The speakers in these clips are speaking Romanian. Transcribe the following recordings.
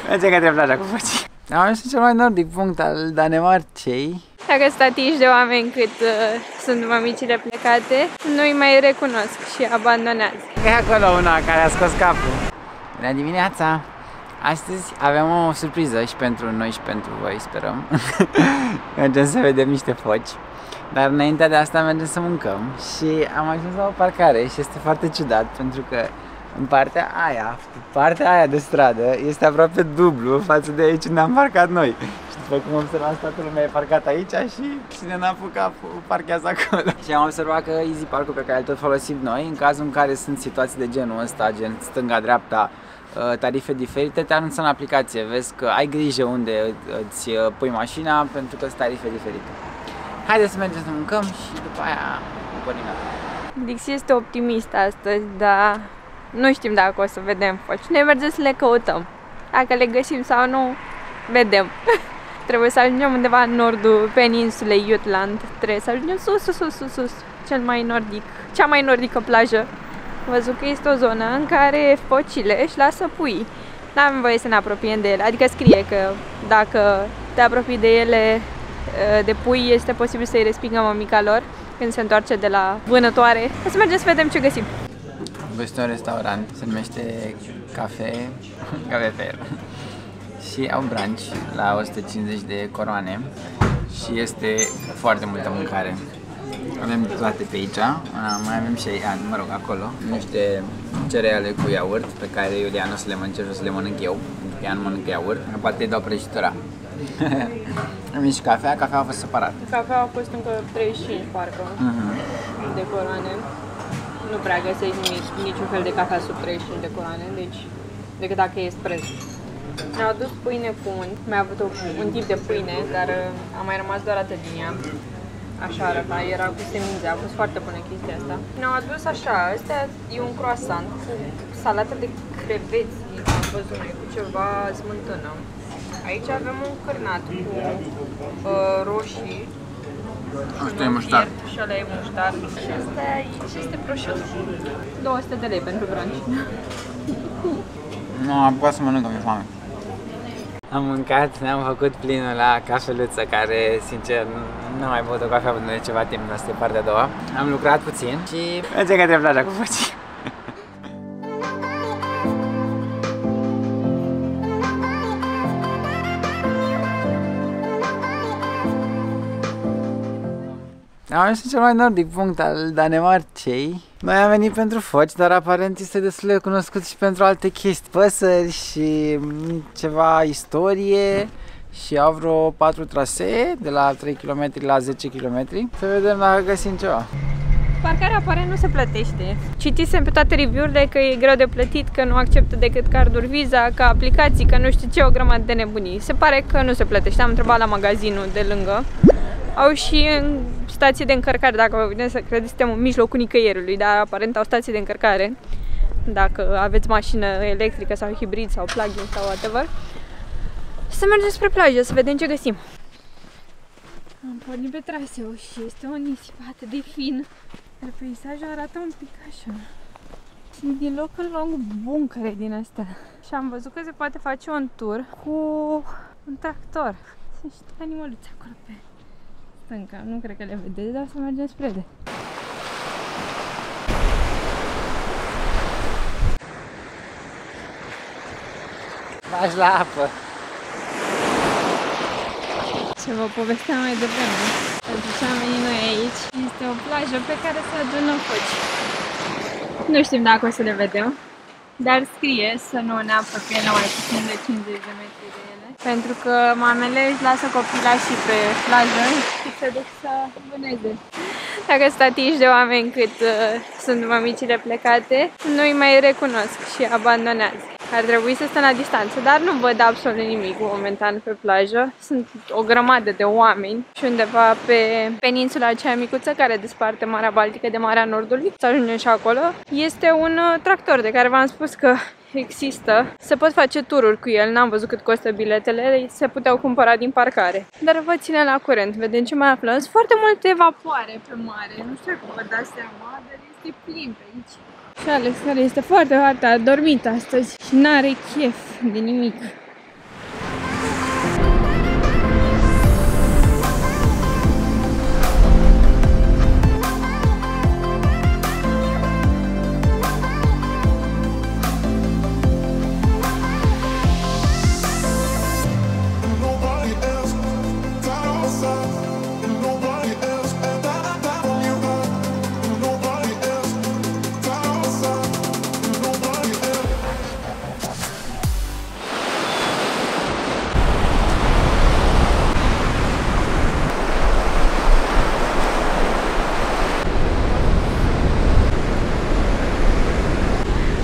Mergem către plaja cu focii. Am ajuns cel mai nordic punct al Danemarcei. Dacă statiști de oameni cât sunt mămicile plecate, nu-i mai recunosc și abandonează. E acolo una care a scos capul. Bună dimineața! Astăzi avem o surpriză și pentru noi și pentru voi, sperăm. Mergem să vedem niște foci. Dar înainte de asta mergem să mâncăm și am ajuns la o parcare și este foarte ciudat pentru că în partea aia de stradă este aproape dublu față de aici unde am parcat noi. Și după cum observați, toată lumea e parcat aici și cine n-a apucat parchează acolo. Și am observat că Easy Park-ul pe care îl tot folosim noi, în cazul în care sunt situații de genul ăsta, gen stânga-dreapta, tarife diferite, te anunță în aplicație. Vezi că ai grijă unde îți pui mașina pentru că sunt tarife diferite. Haideți să mergem să mâncăm și după aia pornim. Dixi este optimist astăzi, dar nu știm dacă o să vedem foci. Noi mergem să le căutăm. Dacă le găsim sau nu, vedem. Trebuie să ajungem undeva în nordul peninsulei Jutland. Trebuie să ajungem sus. Cea mai nordică plajă. Am văzut că este o zonă în care focile își lasă pui. N-avem voie să ne apropiem de ele. Adică scrie că dacă te apropii de ele, de pui, este posibil să-i respingă mămica lor când se întoarce de la vânătoare. O să mergem să vedem ce găsim. Este un restaurant, se numește Cafe Fair. Și au brunch la 150 de coroane și este foarte multă mâncare. Avem toate pe aici, mai avem și acolo, niște cereale cu iaurt pe care Iulian o să le mănânce și o să le mănânc eu, pentru că ea nu mănâncă iaurt, poate îi dau prăjitura. Am și cafea a fost separat. Cafea a fost încă 35 parcă, de coroane. Nu prea găsești niciun fel de cafea sub 35 de coroane, deci decât dacă e espresso. Ne-au adus pâine cu unt, mai avut un tip de pâine, dar a mai rămas doar atât din ea. Așa arăta, era cu semințe, a fost foarte bună chestia asta. Ne-au adus așa, astea e un croissant cu salată de creveți, am văzut noi, cu ceva smântână. Aici avem un cârnat cu roșii. Asta e muștar. Și ăla e muștar. Și asta aici este prosciutto. 200 de lei pentru brunch. Nu, am apucat să mănânc, mi-e foame. Am mâncat, ne-am făcut plinul la cafeluță, care, sincer, nu am mai băut o cafea până de ceva timp, asta e partea a doua. Am lucrat puțin și mergem către plaja cu focii. Am ajuns cel mai nordic punct al Danemarcei. Noi am venit pentru foci, dar aparent este destul de cunoscut și pentru alte chestii. Păsări și ceva istorie și au vreo 4 trasee, de la 3 km la 10 km. Să vedem dacă găsim ceva. Parcarea apare nu se plătește. Citisem pe toate review-urile că e greu de plătit, că nu acceptă decât carduri Visa, că aplicații, că nu știu ce, o grămadă de nebunii. Se pare că nu se plătește. Am întrebat la magazinul de lângă. Au și în stație de încărcare, dacă vă putem să credeți, suntem în mijlocul nicăierului, dar aparent au stație de încărcare. Dacă aveți mașină electrică sau hibrid sau plug-in sau whatever. Să mergem spre plajă, să vedem ce găsim. Am pornit pe traseu și este o nisip atât de fin. Iar peisajul arată un pic așa. Sunt din loc în loc buncăre din astea. Și am văzut că se poate face un tur cu un tractor. Sunt niște animăluțe acolo pe stânca. Nu cred că le vedeți, dar să mergem spre ele. Lași la apă. Ce vă povesteam mai devreme. Pentru ce am venit noi aici, este o plajă pe care să adunăm foci. Nu știm dacă o să le vedem, dar scrie să nu ne apropiem la mai puțin de 50 de metri de ele. Pentru că mamele își lasă copilașii pe plajă și se duc să vâneze. Dacă statiști de oameni cât sunt mămicile plecate, nu-i mai recunosc și abandonează. Ar trebui să stă la distanță, dar nu văd absolut nimic momentan pe plajă. Sunt o grămadă de oameni și undeva pe peninsula aceea micuță care desparte Marea Baltică de Marea Nordului, să ajungem și acolo, este un tractor de care v-am spus că există. Se pot face tururi cu el, n-am văzut cât costă biletele, se puteau cumpăra din parcare. Dar vă ține la curent, vedem ce mai aflăm. Sunt foarte multe vapoare pe mare, nu știu cum vă dați seama, dar este plin pe aici. Și Alex, care este foarte a dormit astăzi și n-are chef de nimic.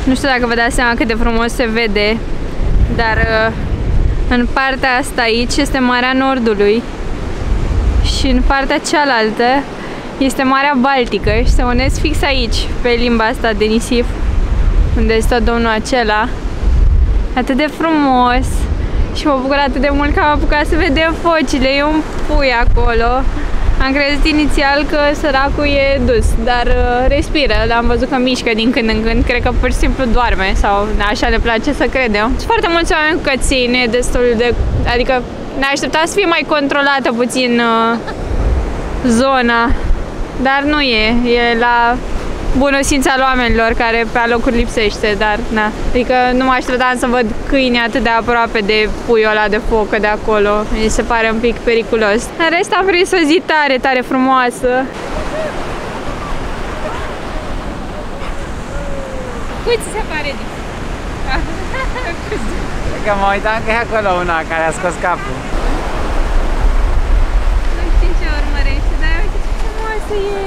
Nu știu dacă vă dați seama cât de frumos se vede, dar în partea asta aici este Marea Nordului și în partea cealaltă este Marea Baltică și se unesc fix aici, pe limba asta de nisip, unde stă domnul acela. Atât de frumos și mă bucur atât de mult că am apucat să vedem focile. E un pui acolo. Am crezut inițial că săracul e dus, dar respiră. L-am văzut că mișcă din când în când. Cred că pur și simplu doarme sau așa ne place să credem. Sunt foarte mulți oameni cu căței, destul de... Adică ne aștepta să fie mai controlată puțin zona, dar nu e. E la bunăștiința oamenilor care pe alocuri lipsește, dar na. Adică nu mă așteptam să văd câini atât de aproape de puiul ăla de focă de acolo. Mi se pare un pic periculos. În rest am prins o zi tare, tare frumoasă. Cui ți se pare din? Cred că mă uitam că e acolo una care a scos capul. Nu știu ce urmărește, dar uite ce frumoasă e!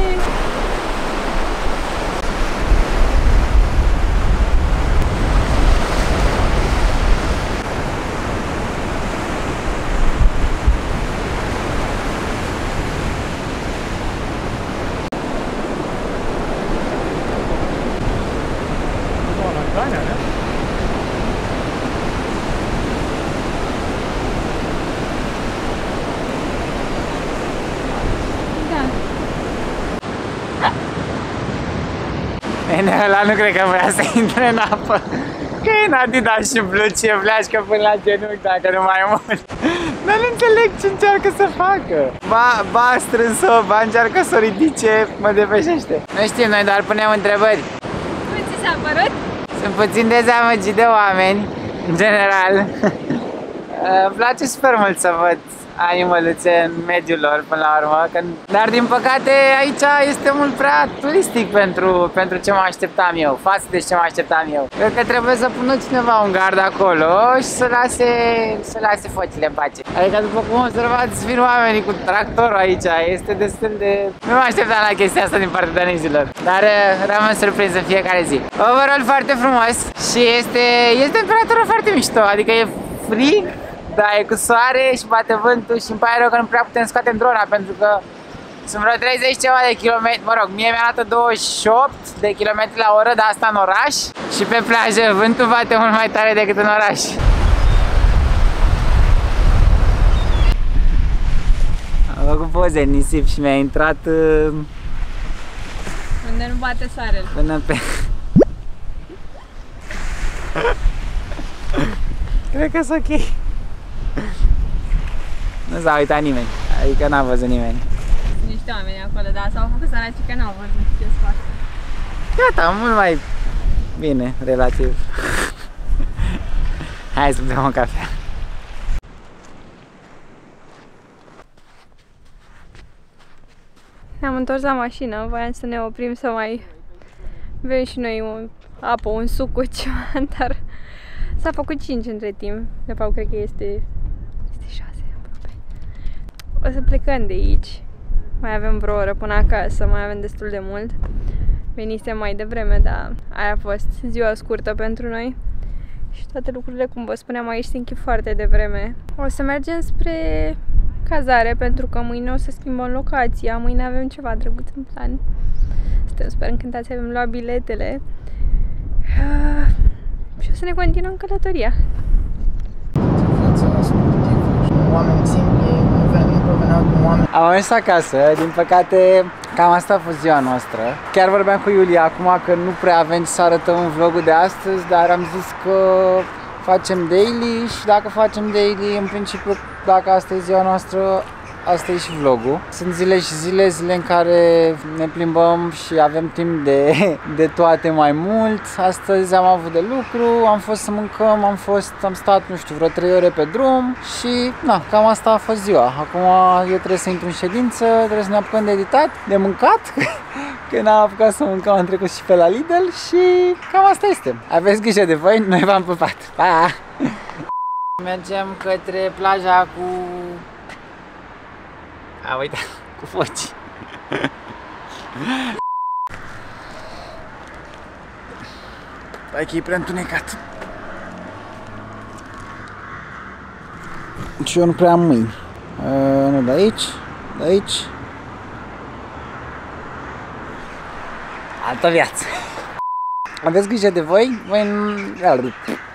Ăla nu cred că vrea să intre în apă. Că e în Adidas și blugi, e vleașcă până la genunchi dacă nu mai mult. Dar nu înțeleg ce încearcă să facă. Ba a strâns-o, ba încearcă să o ridice, mă depășește. Nu știm, noi doar punem întrebări. Cum ți s-a părut? Sunt puțin dezamăgit de oameni, în general. Îmi place super mult să văd animăluțe în mediul lor până la urmă, dar din păcate aici este mult prea turistic pentru ce mă așteptam eu, față de ce mă așteptam eu. Cred că trebuie să pună cineva un gard acolo și să lase focile în pace. Adică după cum observați, vin oamenii cu tractorul aici, este destul de... Nu mă așteptam la chestia asta din partea danezilor, dar rămân surprins în fiecare zi. Overall foarte frumos și este temperatură foarte mișto, adică e frig. Da, e cu soare și bate vântul și îmi pare rău că nu prea putem scoate drona pentru că sunt vreo 30 ceva de kilometri, mă rog, mie mi-a dat 28 de kilometri la oră, dar asta în oraș și pe plajă vântul bate mult mai tare decât în oraș. Am făcut poze în nisip și mi-a intrat... Unde nu bate soarele. Până pe... Cred că sunt ok. Nu s-a uitat nimeni, adică n-a văzut nimeni. Sunt niște oameni acolo, dar s-au făcut săraci că n-au văzut ce se face. Gata, mult mai bine, relativ. Hai să bem o cafea. Ne-am întors la mașină, voiam să ne oprim să mai bem și noi o apă, un suc cu ceva, dar s-a făcut 5 între timp. De fapt, cred că este 6 aproape. O să plecăm de aici. Mai avem vreo oră până acasă, mai avem destul de mult. Venisem mai devreme, dar aia a fost ziua scurtă pentru noi. Și toate lucrurile, cum vă spuneam, aici se închid foarte devreme. O să mergem spre cazare, pentru că mâine o să schimbăm locația. Mâine avem ceva drăguț în plan. Suntem super încântați, avem luat biletele. Și o să ne continuăm călătoria. Am ajuns acasă, din păcate cam asta a fost ziua noastră. Chiar vorbeam cu Iulia acum că nu prea avem să arătăm vlogul de astăzi, dar am zis că facem daily și dacă facem daily, în principiu, dacă asta e ziua noastră, asta e și vlogul. Sunt zile și zile în care ne plimbăm și avem timp de toate mai mult. Astăzi am avut de lucru, am fost să mâncăm, am stat, nu știu, vreo 3 ore pe drum și na, cam asta a fost ziua. Acum eu trebuie să intru în ședință, trebuie să ne apucăm de editat, de mâncat, că n-am apucat să mâncăm, am trecut și pe la Lidl și cam asta este. Aveți grijă de voi, noi v-am pupat. Pa! Mergem către plaja cu... A, uite, cu foci. Hai că e prea întunecat. Și eu nu prea am mâini. Nu, de aici, de aici. Altă viață. Aveți grijă de voi? Voi